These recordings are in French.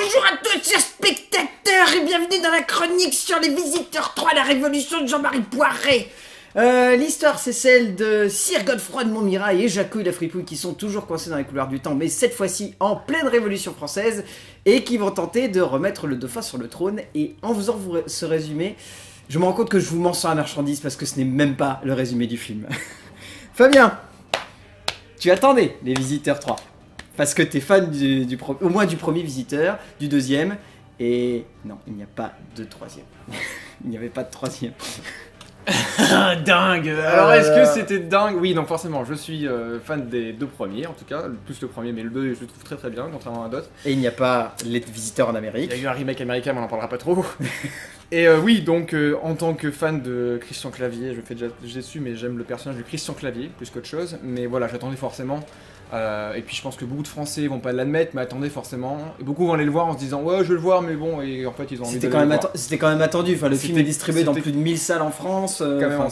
Bonjour à tous chers spectateurs et bienvenue dans la chronique sur les Visiteurs 3, la révolution de Jean-Marie Poiret. L'histoire c'est celle de Sir Godefroy de Montmirail et Jacouille la Fripouille qui sont toujours coincés dans les couloirs du temps, mais cette fois-ci en pleine révolution française, et qui vont tenter de remettre le dauphin sur le trône. Et en faisant ce résumé, je me rends compte que je vous mens sur la marchandise parce que ce n'est même pas le résumé du film. Fabien, tu attendais les Visiteurs 3 parce que t'es fan au moins du premier Visiteur, du deuxième, et non, il n'y a pas de troisième. Il n'y avait pas de troisième. Dingue. Alors est-ce que c'était dingue? Oui, donc forcément, je suis fan des deux premiers, en tout cas, plus le premier, mais le deux je le trouve très très bien, contrairement à d'autres. Et il n'y a pas les Visiteurs en Amérique. Il y a eu un remake américain, mais on n'en parlera pas trop. Et oui, donc en tant que fan de Christian Clavier, je fais déjà déçu, mais j'aime le personnage de Christian Clavier plus qu'autre chose. Mais voilà, j'attendais forcément. Et puis je pense que beaucoup de Français vont pas l'admettre, mais attendaient forcément. Et beaucoup vont aller le voir en se disant ouais, je vais le voir, mais bon, et en fait ils ont envie de le voir. C'était quand même attendu. Enfin, le film est distribué dans plus de 1000 salles en France.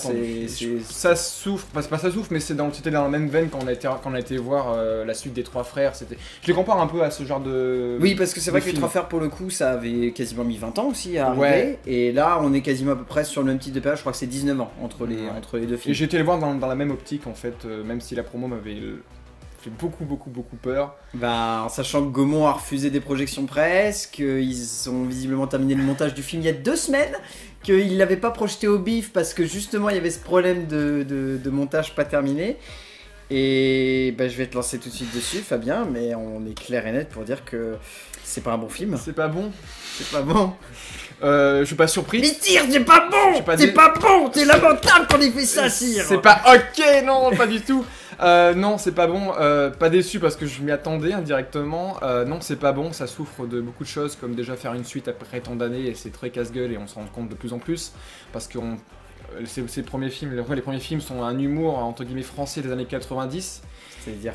Ça souffre, pas ça souffre, mais c'était dans la même veine quand on a été voir la suite des Trois Frères. Je les compare un peu à ce genre de. Oui, parce que c'est vrai que les Trois Frères, pour le coup, ça avait quasiment mis 20 ans aussi à arriver. Ouais. Et là, on est quasiment à peu près sur le même type de période. Je crois que c'est 19 ans entre les deux films. Et j'ai été les voir dans la même optique en fait, même si la promo m'avait fait beaucoup peur. Bah, en sachant que Gaumont a refusé des projections presse, qu'ils ont visiblement terminé le montage du film il y a 2 semaines, qu'ils l'avaient pas projeté au bif parce que justement il y avait ce problème de montage pas terminé. Et bah, je vais te lancer tout de suite dessus, Fabien, mais on est clair et net pour dire que c'est pas un bon film. C'est pas bon. C'est pas bon. Je suis pas surpris. Mais Sire, c'est pas bon. C'est pas bon. C'est lamentable qu'on ait fait ça, Sire. C'est pas ok, non, pas du tout. Non, c'est pas bon. Pas déçu parce que je m'y attendais indirectement. Non, c'est pas bon. Ça souffre de beaucoup de choses, comme déjà faire une suite après tant d'années, et c'est très casse-gueule et on s'en rend compte de plus en plus parce que les premiers films sont un humour entre guillemets français des années 90. C'est-à-dire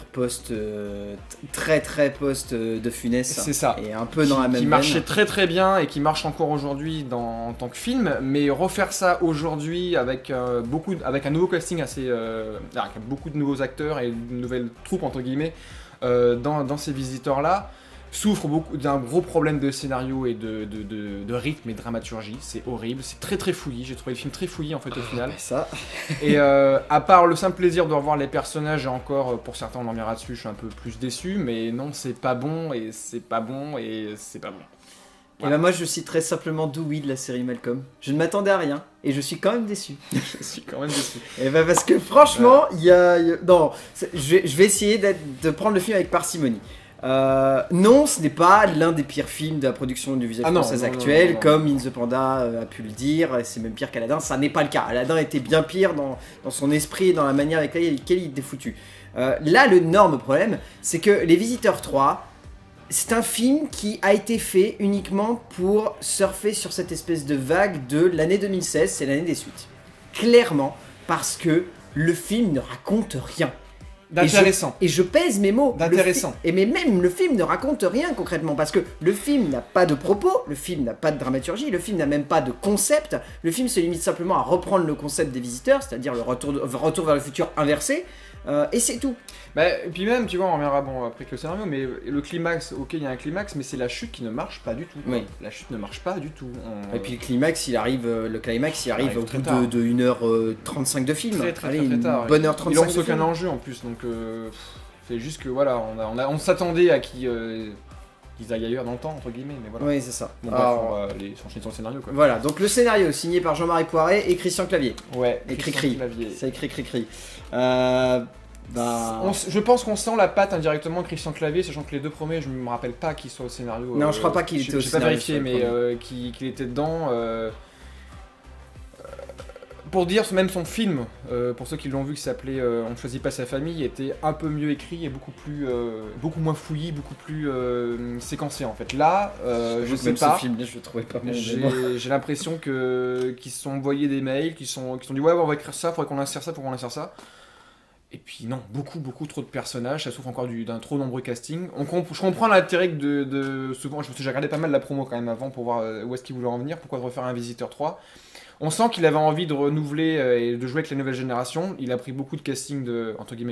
très post de Funès. C'est ça. Et un peu dans la même qui marchait très bien et qui marche encore aujourd'hui en tant que film, mais refaire ça aujourd'hui avec un nouveau casting avec beaucoup de nouveaux acteurs et une nouvelle troupe entre guillemets dans ces visiteurs-là, souffre beaucoup d'un gros problème de scénario et de rythme et de dramaturgie. C'est horrible, c'est très fouillis. J'ai trouvé le film très fouillis en fait au final. Ça. Et à part le simple plaisir de revoir les personnages, et encore pour certains on en reviendra dessus, je suis un peu plus déçu, mais non, c'est pas bon et c'est pas bon et c'est pas bon. Et bah moi je citerai simplement Dewey de la série Malcolm. Je ne m'attendais à rien et je suis quand même déçu. Je suis quand même déçu. Et bah parce que franchement, non, je vais essayer de prendre le film avec parcimonie. Non, ce n'est pas l'un des pires films de la production audiovisuelle française actuelle, comme In the Panda a pu le dire, c'est même pire qu'Aladin, ça n'est pas le cas. Aladin était bien pire dans son esprit et dans la manière avec laquelle il était foutu. Là, l'énorme problème, c'est que Les Visiteurs 3, c'est un film qui a été fait uniquement pour surfer sur cette espèce de vague de l'année 2016, c'est l'année des suites. Clairement, parce que le film ne raconte rien. D'intéressant. Et je pèse mes mots. D'intéressant. Mais même le film ne raconte rien concrètement, parce que le film n'a pas de propos, le film n'a pas de dramaturgie, le film n'a même pas de concept. Le film se limite simplement à reprendre le concept des Visiteurs, c'est-à-dire le retour vers le futur inversé, et c'est tout. Bah, et puis même, tu vois, on reviendra après que le scénario, mais le climax, ok, il y a un climax, mais c'est la chute qui ne marche pas du tout. Oui. La chute ne marche pas du tout. Et puis le climax, il arrive au bout de 1h35 de film. Très tard. Bonne heure 35 il lance aucun enjeu en plus, donc c'est juste que voilà, on s'attendait à qu'ils aillent ailleurs dans le temps, entre guillemets, mais voilà. Oui, c'est ça. Bon, alors, on va s'enchaîner sur le scénario, quoi. Voilà, donc le scénario signé par Jean-Marie Poiret et Christian Clavier. Ouais, et Cricri. Ça écrit Cricri. Je pense qu'on sent la patte indirectement Christian Clavier, sachant que les deux premiers, je me rappelle pas qu'il soit au scénario. Non, je crois pas qu'il était au scénario. J'ai pas vérifié, mais qu'il était dedans. Pour dire, même son film, pour ceux qui l'ont vu, qui s'appelait On ne choisit pas sa famille, était un peu mieux écrit et beaucoup moins fouillis, beaucoup plus séquencé en fait. Là, je sais pas. Ce film, je le trouvais pas bon. J'ai l'impression qu'ils se sont envoyés des mails, qu'ils se sont dit ouais, on va écrire ça, faudrait qu'on insère ça, qu'on insère ça. Et puis non, beaucoup trop de personnages, ça souffre encore d'un trop nombreux casting. Je comprends l'intérêt souvent, j'ai regardé pas mal la promo quand même avant pour voir où est-ce qu'ils voulaient en venir, pourquoi refaire un Visiteur 3. On sent qu'il avait envie de renouveler et de jouer avec la nouvelle génération. Il a pris beaucoup de casting entre guillemets,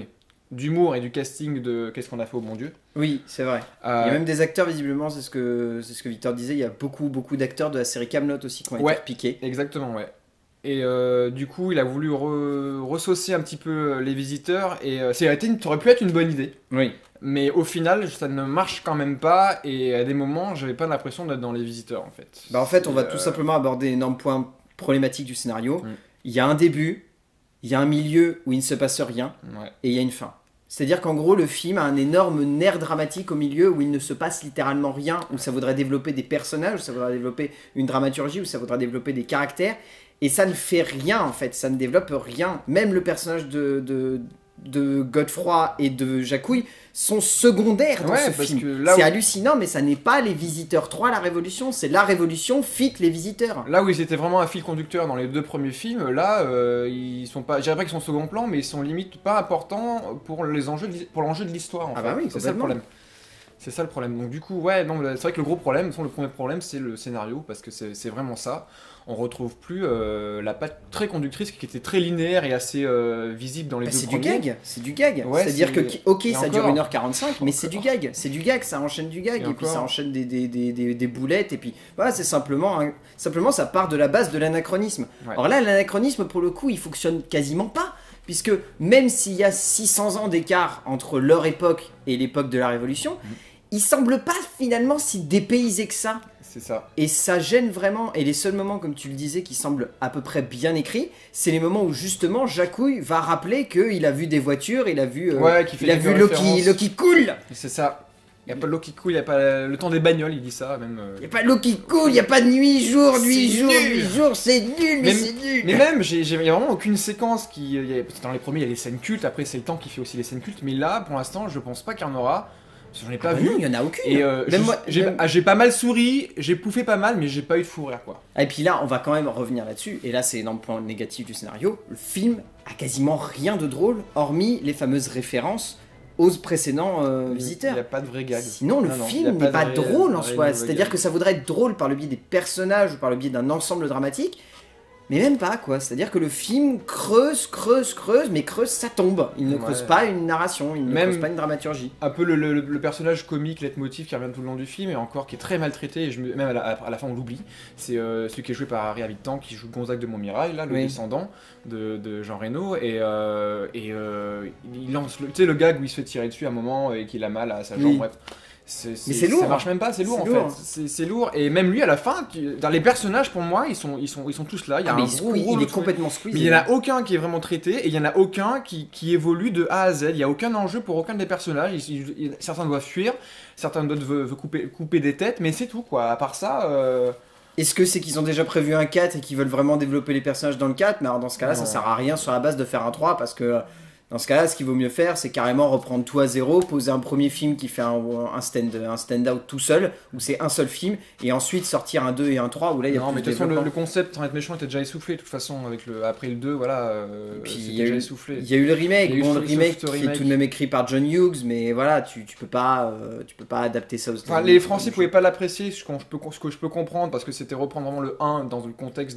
d'humour et du casting de Qu'est-ce qu'on a fait au bon Dieu. Oui, c'est vrai. Il y a même des acteurs, visiblement, c'est ce que Victor disait, il y a beaucoup d'acteurs de la série Kaamelott aussi qui ont été repiqués. Exactement, ouais. Et du coup, il a voulu ressaucer un petit peu les visiteurs, et ça aurait pu être une bonne idée. Oui. Mais au final, ça ne marche quand même pas, et à des moments, j'avais pas l'impression d'être dans les visiteurs, en fait. Bah en fait, on va tout simplement aborder l'énorme point problématique du scénario. Il y a un début, il y a un milieu où il ne se passe rien, et il y a une fin. C'est-à-dire qu'en gros, le film a un énorme nerf dramatique au milieu où il ne se passe littéralement rien, où ça voudrait développer des personnages, où ça voudrait développer une dramaturgie, où ça voudrait développer des caractères, et ça ne fait rien en fait, ça ne développe rien. Même le personnage de Godefroy et de Jacouille sont secondaires dans ce film. C'est hallucinant, mais ça n'est pas les Visiteurs 3 la Révolution, c'est la Révolution fit les Visiteurs. Là où ils étaient vraiment un fil conducteur dans les 2 premiers films, là ils sont pas, je dirais pas qu'ils sont second plan, mais ils sont limite pas importants pour l'enjeu de l'histoire en fait. Bah oui, c'est ça le problème. C'est ça le problème. Donc du coup, ouais, non, c'est vrai que le gros problème, le premier problème, c'est le scénario, parce que c'est vraiment ça. On retrouve plus la patte très conductrice qui était très linéaire et assez visible dans les 2 premiers. C'est du gag. Ouais, c'est-à-dire que, ok, ça dure 1h45, mais c'est du gag. C'est du gag, ça enchaîne du gag, et puis ça enchaîne des boulettes, et puis voilà, c'est simplement ça part de la base de l'anachronisme. Ouais. Alors là, l'anachronisme, pour le coup, il fonctionne quasiment pas. Puisque même s'il y a 600 ans d'écart entre leur époque et l'époque de la Révolution, il semble pas finalement si dépaysé que ça. C'est ça. Et ça gêne vraiment. Et les seuls moments, comme tu le disais, qui semblent à peu près bien écrits, c'est les moments où justement Jacouille va rappeler qu'il a vu des voitures, il a vu, Loki cool. C'est ça. Il n'y a pas l'eau qui coule, il n'y a pas le temps des bagnoles, il dit ça même. Il n'y a pas l'eau qui coule, il n'y a pas de nuit, jour, c'est nul, mais c'est nul. Mais même, il n'y a vraiment aucune séquence qui. Dans les premiers, il y a les scènes cultes, après c'est le temps qui fait aussi les scènes cultes, mais là, pour l'instant, je pense pas qu'il y en aura. J'en ai pas vu. Non, il n'y en a aucune. Et j'ai pas mal souri, j'ai pouffé pas mal, mais j'ai pas eu de fou rire quoi. Et puis là, on va quand même revenir là-dessus, et là c'est l'énorme point négatif du scénario. Le film a quasiment rien de drôle, hormis les fameuses références aux précédents visiteurs. Il n'y a pas de vrai gag. Sinon, le film n'est pas drôle en soi. C'est-à-dire que ça voudrait être drôle par le biais des personnages ou par le biais d'un ensemble dramatique, mais même pas quoi. C'est-à-dire que le film creuse, mais creuse, ça tombe. Il ne creuse pas une narration, il ne creuse pas une dramaturgie. Un peu le personnage comique, leitmotiv qui revient tout le long du film, et encore qui est très maltraité, et même à la fin on l'oublie. C'est celui qui est joué par Harry Habitant, qui joue Gonzague de Montmirail, là, le descendant de Jean Reno, et il lance le gag où il se fait tirer dessus à un moment et qu'il a mal à sa jambe, bref. Mais c'est lourd. Ça marche même pas, c'est lourd en fait. C'est lourd. Et même lui à la fin, dans les personnages pour moi, ils sont tous là. Il y a il est complètement squeezé. Mais il y en a aucun qui est vraiment traité et il y en a aucun qui évolue de A à Z. Il y a aucun enjeu pour aucun des personnages. Certains doivent fuir, certains d'autres veulent couper des têtes, mais c'est tout quoi. À part ça. Est-ce que c'est qu'ils ont déjà prévu un 4 et qu'ils veulent vraiment développer les personnages dans le 4? Mais alors dans ce cas-là, ça sert à rien sur la base de faire un 3 parce que. Dans ce cas-là, ce qu'il vaut mieux faire, c'est carrément reprendre tout à zéro, poser un premier film qui fait un stand-out tout seul, où c'est un seul film, et ensuite sortir un 2 et un 3, où là il y a plus de mais de toute façon, le concept, sans être méchant, était déjà essoufflé, de toute façon, après le 2, voilà, c'était déjà essoufflé. Il y a eu le remake, le remake qui est tout de même écrit par John Hughes, mais voilà, tu peux pas adapter ça aux États-Unis. Les Français pouvaient pas l'apprécier, ce que je peux comprendre, parce que c'était reprendre vraiment le 1 dans le contexte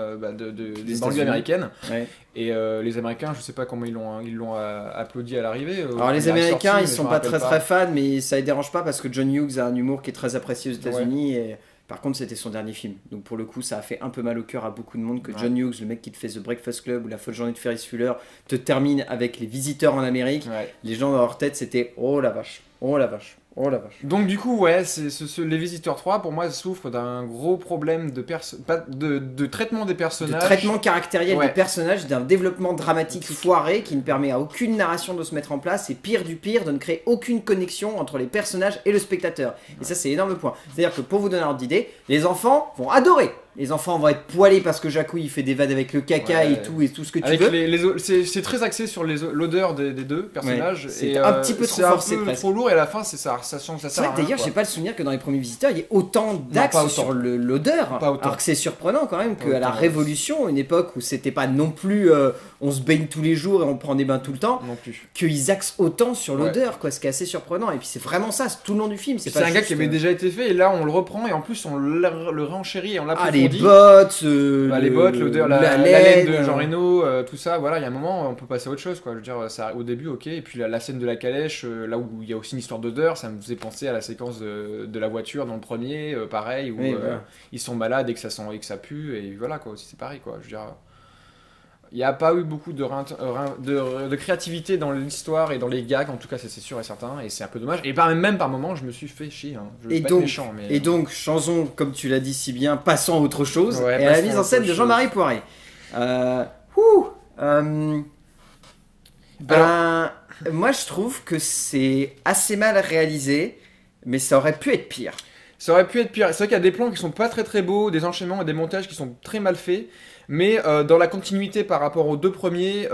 des banlieues américaines. Ouais. Et les Américains, je sais pas comment ils l'ont applaudi à l'arrivée. Alors les Américains, ils sont pas très fans, mais ça les dérange pas parce que John Hughes a un humour qui est très apprécié aux États-Unis. Et par contre, c'était son dernier film. Donc pour le coup, ça a fait un peu mal au cœur à beaucoup de monde que John Hughes, le mec qui te fait The Breakfast Club ou La Folle Journée de Ferris Bueller, te termine avec Les Visiteurs en Amérique. Les gens dans leur tête, c'était oh la vache, oh la vache. Oh la vache. Donc du coup, les Visiteurs 3, pour moi, souffrent d'un gros problème de traitement des personnages. De traitement caractériel des personnages, d'un développement dramatique foiré qui ne permet à aucune narration de se mettre en place, et pire du pire, de ne créer aucune connexion entre les personnages et le spectateur. Et ça, c'est l'énorme point. C'est-à-dire que pour vous donner un ordre d'idée, les enfants vont adorer. Les enfants vont être poilés parce que Jacouille il fait des vannes avec le caca et tout ce que tu veux. C'est très axé sur l'odeur des deux personnages. C'est un petit peu trop forcé, presque. Trop lourd et à la fin ça sert à rien. D'ailleurs, j'ai pas le souvenir que dans les premiers Visiteurs il y ait autant d'axes sur l'odeur. Alors que c'est surprenant quand même qu'à la Révolution, une époque où c'était pas non plus on se baigne tous les jours et on prend des bains tout le temps, qu'ils axent autant sur l'odeur, quoi, ce qui est assez surprenant. Et puis c'est vraiment ça, c'est tout le long du film. C'est un gars qui avait déjà été fait et là on le reprend et en plus on le renchérit et on l'approfondit. les dit. bottes, Les bottes, l'odeur, la laine de Jean Reno, tout ça, voilà, il y a un moment, on peut passer à autre chose, quoi. Je veux dire, ça, au début, ok, et puis la scène de la calèche, là où il y a aussi une histoire d'odeur, ça me faisait penser à la séquence de la voiture dans le premier, pareil, où voilà. ils sont malades et que ça sent et que ça pue, et voilà, quoi, aussi c'est pareil, quoi. Je veux dire, il n'y a pas eu beaucoup de créativité dans l'histoire et dans les gags, en tout cas, c'est sûr et certain, et c'est un peu dommage. Et même par moments, je me suis fait chier. Hein. Je veux pas être méchant, mais... Et donc, chanson, comme tu l'as dit si bien, passons à autre chose, ouais, et à la mise en scène de Jean-Marie Poiré. Moi, je trouve que c'est assez mal réalisé, mais ça aurait pu être pire. Ça aurait pu être pire. C'est vrai qu'il y a des plans qui sont pas très très beaux, des enchaînements et des montages qui sont très mal faits. Mais dans la continuité par rapport aux deux premiers,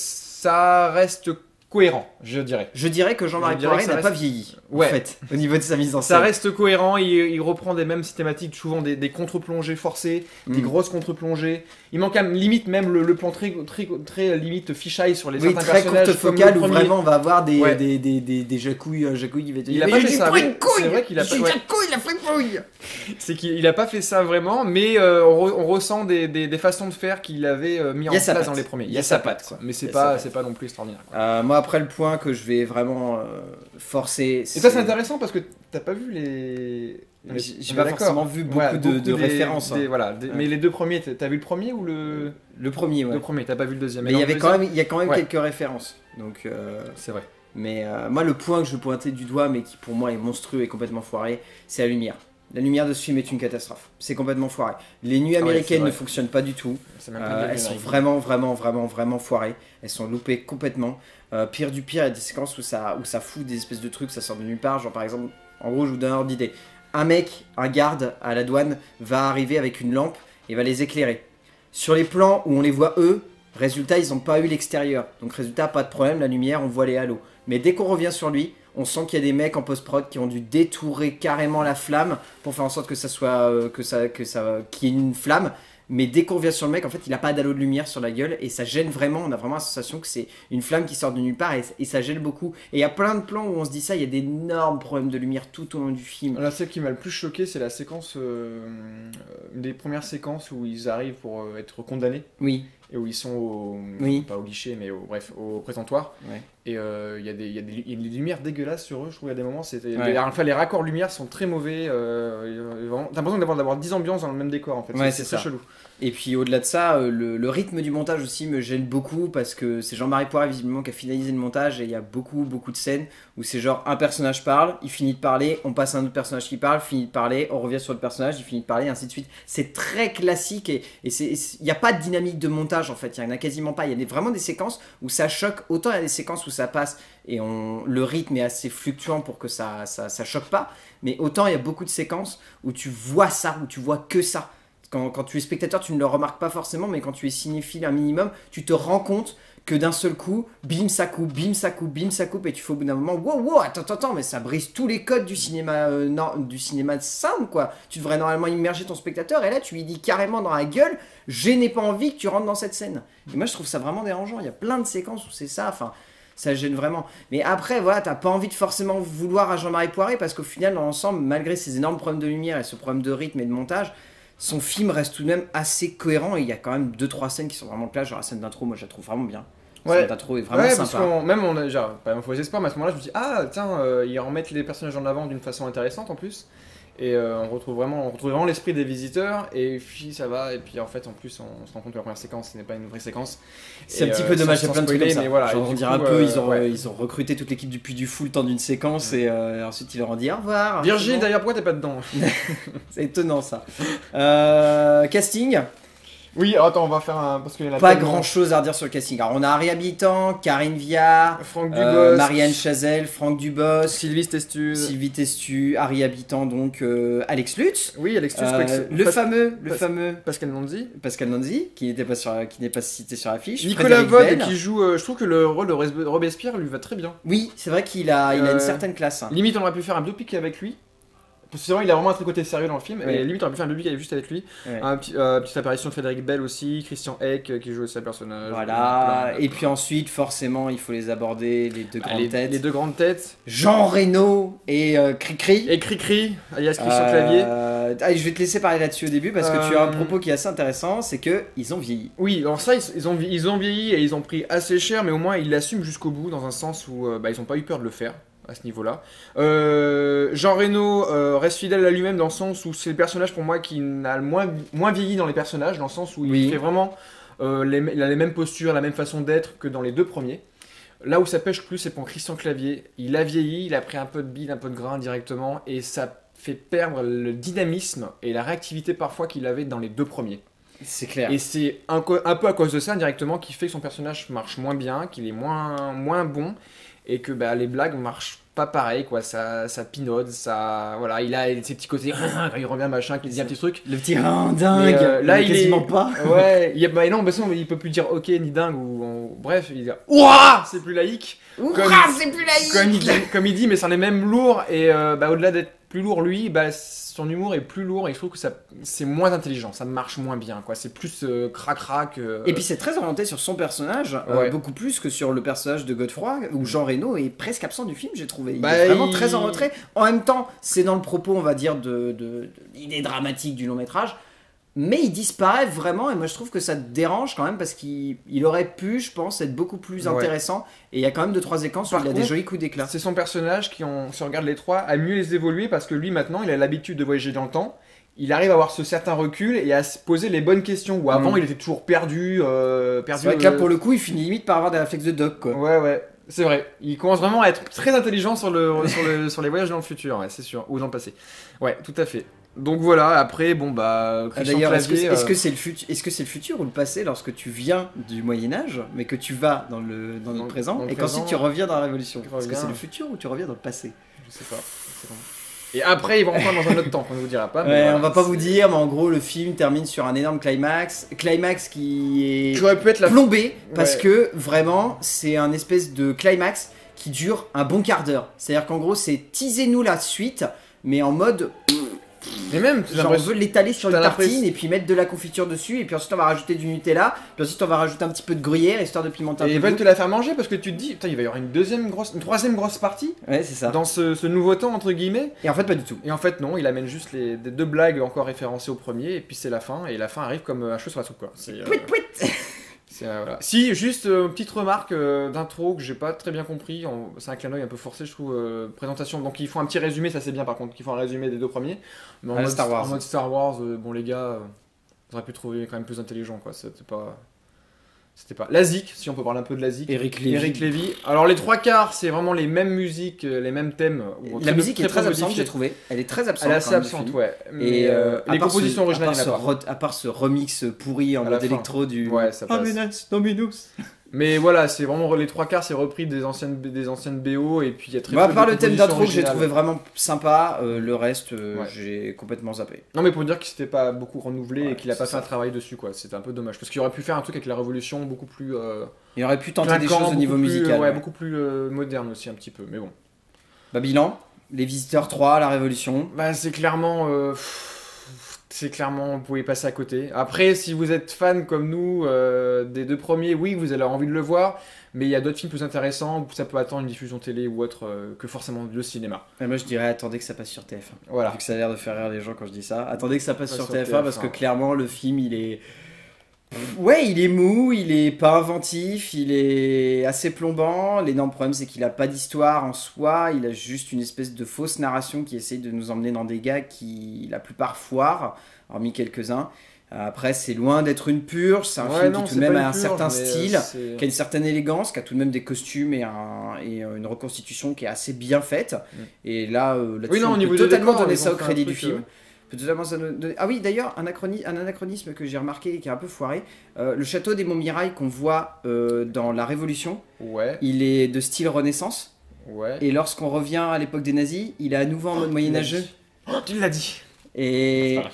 ça reste cohérent, je dirais. Je dirais que Jean-Marie Poiré n'a pas vieilli, en fait, au niveau de sa mise en scène. Ça reste cohérent, il reprend des mêmes thématiques, souvent des contre-plongées forcées, des grosses contre-plongées. Il manque limite même le plan très limite fisheye sur les certains personnages. Oui, très courte focale où vraiment on va avoir des jacouilles qui va te dire. Il a pas fait ça. C'est vrai qu'il a pas fait C'est qu'il a pas fait ça vraiment, mais on ressent des façons de faire qu'il avait mis en place dans les premiers. Il y a sa patte, mais c'est pas non plus extraordinaire. Moi après le point que je vais vraiment forcer. Et ça c'est intéressant parce que t'as pas vu les. J'ai pas forcément vu beaucoup de références. Mais les deux premiers, t'as vu le premier ou le premier, ouais. Le premier, t'as pas vu le deuxième. Mais il y a quand même quelques références. Donc c'est vrai. Mais moi le point que je veux pointer du doigt, mais qui pour moi est monstrueux et complètement foiré, c'est la lumière. La lumière de ce film est une catastrophe. C'est complètement foiré. Les nuits américaines ne fonctionnent pas du tout. Elles sont vraiment foirées. Elles sont loupées complètement. Pire du pire, il y a des séquences où ça fout des espèces de trucs, ça sort de nulle part. Genre par exemple, en gros, je vous donne un ordre d'idée. Un garde à la douane va arriver avec une lampe et va les éclairer. Sur les plans où on les voit eux, résultat, ils n'ont pas eu l'extérieur. Donc résultat, pas de problème, la lumière, on voit les halos. Mais dès qu'on revient sur lui, on sent qu'il y a des mecs en post-prod qui ont dû détourer carrément la flamme pour faire en sorte que ça soit qu'il y ait une flamme. Mais dès qu'on revient sur le mec, en fait, il n'a pas d'halo de lumière sur la gueule et ça gêne vraiment. On a vraiment la sensation que c'est une flamme qui sort de nulle part et ça gêne beaucoup. Et il y a plein de plans où on se dit ça, il y a d'énormes problèmes de lumière tout au long du film. La scène qui m'a le plus choqué, c'est la séquence, une des premières séquences où ils arrivent pour être condamnés. Oui. Et où ils sont pas au guichet, mais au présentoir. Ouais. Et il y a des lumières dégueulasses sur eux, je trouve, à des moments. Les raccords lumière sont très mauvais. T'as l'impression d'avoir 10 ambiances dans le même décor, en fait. Ouais, c'est très chelou. Et puis au-delà de ça, le rythme du montage aussi me gêne beaucoup parce que c'est Jean-Marie Poiré visiblement qui a finalisé le montage et il y a beaucoup de scènes où c'est genre un personnage parle, il finit de parler, on passe à un autre personnage qui parle, finit de parler, on revient sur le personnage, il finit de parler, et ainsi de suite. C'est très classique et il n'y a pas de dynamique de montage en fait, il n'y en a quasiment pas. Il y a vraiment des séquences où ça choque, autant il y a des séquences où ça passe et le rythme est assez fluctuant pour que ça choque pas, mais autant il y a beaucoup de séquences où tu vois ça, où tu vois que ça. Quand tu es spectateur, tu ne le remarques pas forcément, mais quand tu es cinéphile un minimum, tu te rends compte que d'un seul coup, bim, ça coupe, bim, ça coupe, bim, ça coupe, et tu fais au bout d'un moment, wow, attends, mais ça brise tous les codes du cinéma de simple, quoi. Tu devrais normalement immerger ton spectateur, et là, tu lui dis carrément dans la gueule, je n'ai pas envie que tu rentres dans cette scène. Et moi, je trouve ça vraiment dérangeant. Il y a plein de séquences où c'est ça, enfin... Ça gêne vraiment. Mais après, voilà, t'as pas envie de forcément vouloir à Jean-Marie Poiré, parce qu'au final, dans l'ensemble, malgré ces énormes problèmes de lumière et ce problème de rythme et de montage, son film reste tout de même assez cohérent et il y a quand même 2-3 scènes qui sont vraiment claires. Genre la scène d'intro, moi je la trouve vraiment bien. La scène d'intro est vraiment sympa. Parce on a déjà pas un faux espoir, mais à ce moment-là, je me dis, ils remettent les personnages en avant d'une façon intéressante en plus. Et on retrouve vraiment l'esprit des visiteurs, et puis ça va, et puis en fait, en plus, on se rend compte que la première séquence, ce n'est pas une vraie séquence. C'est un petit peu dommage, il y a plein de trucs comme ça. Mais voilà, on dirait un peu, ils ont recruté toute l'équipe du Puy du Fou le temps d'une séquence, et ensuite ils leur ont dit au revoir. Virginie, d'ailleurs, pourquoi t'es pas dedans? C'est étonnant ça. Casting. Oui, attends, on va faire un... Parce qu'il y en a pas grand chose à redire sur le casting. Alors on a Harry Habitant, Karine Viard, Franck Dubosc, Marianne Chazelle, Franck Dubosc, Sylvie Testu, Harry Habitant, donc Alex Lutz. Oui, Alex Lutz. Le fameux Pascal Nanzi, qui n'est pas cité sur l'affiche. Nicolas Vode qui joue, je trouve que le rôle de Robespierre lui va très bien. Oui, c'est vrai qu'il a une certaine classe. Limite, on aurait pu faire un biopic avec lui. C'est vrai, il a vraiment un très côté sérieux dans le film, Ouais. et limite, on aurait pu faire un Luby qui allait juste avec lui. Ouais. Petite apparition de Frédéric Bell aussi, Christian Eck qui joue aussi un personnage. Voilà, Plein. et puis ensuite, forcément, il faut les aborder, les deux grandes têtes. Les deux grandes têtes. Jean Reno et Cricri. Et Cricri, alias Christian Clavier. Allez, je vais te laisser parler là-dessus au début parce que tu as un propos qui est assez intéressant, c'est que ils ont vieilli. Oui, alors ça, ils ont vieilli et ils ont pris assez cher, mais au moins ils l'assument jusqu'au bout, dans un sens où ils n'ont pas eu peur de le faire à ce niveau-là. Jean Reno reste fidèle à lui-même dans le sens où c'est le personnage pour moi qui n'a le moins vieilli dans les personnages, dans le sens où il fait vraiment il a les mêmes postures, la même façon d'être que dans les deux premiers. Là où ça pêche plus, c'est pour Christian Clavier. Il a vieilli, il a pris un peu de bile, un peu de grain directement, et ça fait perdre le dynamisme et la réactivité parfois qu'il avait dans les deux premiers. C'est clair. Et c'est un peu à cause de ça directement qui fait que son personnage marche moins bien, qu'il est moins bon, et que les blagues marchent pas pareil, quoi. Ça pinote, ça. Voilà, il a ses petits côtés, quand il revient machin, qu'il dit un petit truc. Le petit dingue, là, il quasiment est... pas. Ouais, non, il peut plus dire ok ni dingue, bref, il dit ouah, c'est plus laïque. C'est plus laïque. Comme il dit, mais c'en est même lourd, et au-delà d'être plus lourd, lui, son humour est plus lourd, et je trouve que c'est moins intelligent, ça marche moins bien, quoi. C'est plus crac-crac. Et puis c'est très orienté sur son personnage, beaucoup plus que sur le personnage de Godefroy, où Jean Reno est presque absent du film, j'ai trouvé. Il est vraiment très en retrait. En même temps, c'est dans le propos, on va dire, de l'idée dramatique du long métrage. Mais il disparaît vraiment, et moi je trouve que ça te dérange quand même parce qu'il aurait pu, je pense, être beaucoup plus intéressant. Et il y a quand même 2-3 séquences où il a des jolis coups d'éclat. C'est son personnage qui, si on regarde les trois, a mieux les évoluer parce que lui maintenant il a l'habitude de voyager dans le temps. Il arrive à avoir ce certain recul et à se poser les bonnes questions. Où avant il était toujours perdu. C'est vrai que là pour le coup il finit limite par avoir des réflexes de doc, quoi. Ouais. C'est vrai, il commence vraiment à être très intelligent sur les voyages dans le futur, c'est sûr, ou dans le passé. Ouais, tout à fait. Donc voilà, après, Christian d'ailleurs, Clavier... est-ce que c'est le futur ou le passé lorsque tu viens du Moyen-Âge, mais que tu vas dans le présent, et qu'ensuite tu reviens dans la Révolution? Est-ce que c'est le futur ou tu reviens dans le passé? Je sais pas. Et après, ils vont rentrer dans un autre temps, on ne vous dira pas. Mais voilà, on va pas vous dire, mais en gros, le film termine sur un énorme climax qui est aurait pu être plombé, parce que vraiment, c'est un espèce de climax qui dure un bon quart d'heure. C'est-à-dire qu'en gros, c'est teasez-nous la suite, mais en mode... Mais même, genre on veut l'étaler sur une tartine et puis mettre de la confiture dessus, et puis ensuite on va rajouter du Nutella, puis ensuite on va rajouter un petit peu de gruyère histoire de pimenter un peu. Et ils veulent te la faire manger parce que tu te dis, putain, il va y avoir une troisième grosse partie. Ouais, c'est ça. Dans ce nouveau temps entre guillemets. Et en fait pas du tout. Et en fait non, il amène juste des deux blagues encore référencées au premier, et puis c'est la fin, et la fin arrive comme un cheveu sur la soupe, quoi. Pouit. Voilà. Si, juste petite remarque d'intro que j'ai pas très bien compris, c'est un clin d'œil un peu forcé je trouve, présentation, donc ils font un petit résumé, ça c'est bien par contre, qu'ils font un résumé des deux premiers, mais en mode Star Wars, bon les gars, vous auriez pu trouver quand même plus intelligent, quoi. C'était pas... La Zik, si on peut parler un peu de la Zik. Eric Lévy. Alors les trois quarts, c'est vraiment les mêmes musiques, les mêmes thèmes. La musique est très absente, j'ai trouvé. Elle est très absente. Elle est assez absente, ouais. Mais les compositions originales, à part ce remix pourri en mode électro du... Ouais, ça passe. Dominus. Mais voilà, c'est vraiment les trois quarts, c'est repris des anciennes BO, et puis il y a très peu à part de le thème d'intro que j'ai originales. trouvé vraiment sympa, le reste j'ai complètement zappé. Non mais pour dire qu'il s'était pas beaucoup renouvelé et qu'il a pas fait ça. un travail dessus, quoi. C'était un peu dommage parce qu'il aurait pu faire un truc avec la Révolution beaucoup plus. Il aurait pu tenter des choses au niveau musical. Ouais, beaucoup plus moderne aussi un petit peu, mais bon. Bilan, Les Visiteurs 3, La Révolution. C'est clairement. Vous pouvez passer à côté. Après, si vous êtes fan comme nous des deux premiers, oui, vous allez avoir envie de le voir, mais il y a d'autres films plus intéressants où ça peut attendre une diffusion télé ou autre que forcément le cinéma. Et moi je dirais attendez que ça passe sur TF1. Voilà. Vu que ça a l'air de faire rire les gens quand je dis ça. Attendez que ça passe sur TF1 parce que clairement le film il est... Ouais, il est mou, il est pas inventif, il est assez plombant. L'énorme problème c'est qu'il a pas d'histoire en soi, il a juste une espèce de fausse narration qui essaye de nous emmener dans des gags qui la plupart foirent, hormis quelques-uns. Après c'est loin d'être une purge, c'est un film qui tout de même a un certain style, qui a une certaine élégance, qui a tout de même des costumes et une reconstitution qui est assez bien faite. Et là, là-dessus on peut totalement donner ça au crédit du film. Ah oui, d'ailleurs, un anachronisme que j'ai remarqué et qui est un peu foiré, le château des Montmirail qu'on voit dans La Révolution, il est de style Renaissance, et lorsqu'on revient à l'époque des nazis, il est à nouveau en mode moyenâgeux. Tu l'as dit. Et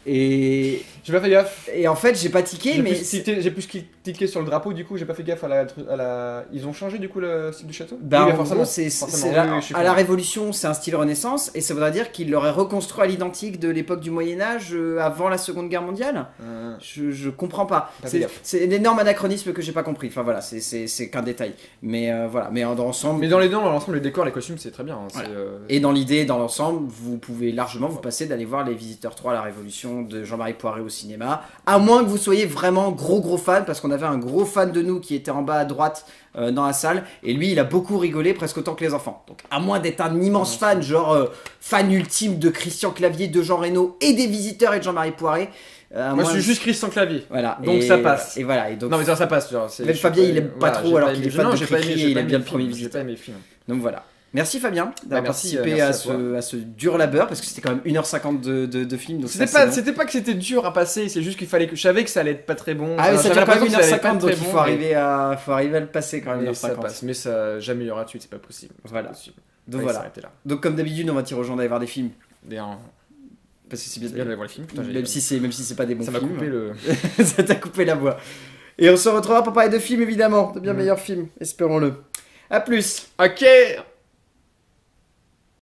Et J'ai pas fait gaffe. en fait, j'ai pas tiqué, J'ai mais plus cliqué sur le drapeau, du coup j'ai pas fait gaffe à la... Ils ont changé du coup le style du château? bah, Oui, en forcément. gros, c'est Forcément, oui, je suis à la con. Révolution, c'est un style Renaissance, et ça voudrait dire qu'il l'aurait reconstruit à l'identique de l'époque du Moyen Âge, avant la Seconde Guerre mondiale. Je comprends pas. Pas fait gaffe. C'est un énorme anachronisme que j'ai pas compris. Enfin voilà, c'est qu'un détail. Mais voilà, mais dans l'ensemble. Mais dans l'ensemble, les décors, les costumes, c'est très bien. Hein, Voilà. c'est, Et dans l'idée, dans l'ensemble, vous pouvez largement vous passer d'aller voir Les Visiteurs 3 à la Révolution de Jean-Marie Poiré au cinéma, à moins que vous soyez vraiment gros fan, parce qu'on avait un gros fan de nous qui était en bas à droite dans la salle, et lui il a beaucoup rigolé, presque autant que les enfants. Donc à moins d'être un immense fan, genre fan ultime de Christian Clavier, de Jean Reno et des Visiteurs et de Jean-Marie Poiré. Moi je suis juste Christian Clavier. Voilà. Donc ça passe. Et voilà. Et donc, Non mais ça passe. Genre, même Fabien il aime pas trop, alors qu'il est fan de j'ai pas Cricri aimé, et il aime bien le film, premier J'ai Visiteur. pas aimé le film. Donc voilà. Merci Fabien d'avoir merci participé à à ce dur labeur, parce que c'était quand même 1h50 de film. Donc C'était pas que c'était dur à passer, c'est juste qu'il fallait que je savais que ça allait être pas très bon. Ah oui, ça J'avais dure quand même l'impression que ça allait pas 1h50, être donc très il bon, faut arriver à le passer quand même. mais 1h50. ça passe, mais ça jamais il y aura de suite, c'est pas possible. Voilà. C'est pas possible. Donc Ouais, voilà. s'arrêter là. Donc comme d'habitude, on va dire aux gens d'aller voir des films, Bien, parce que c'est bien bien. d'aller voir les films. Putain, Même si c'est pas des bons ça m'a films. coupé le. Ça t'a coupé la voix. Et on se retrouvera pour parler de films évidemment, de bien meilleurs films, espérons-le. À plus. Ok.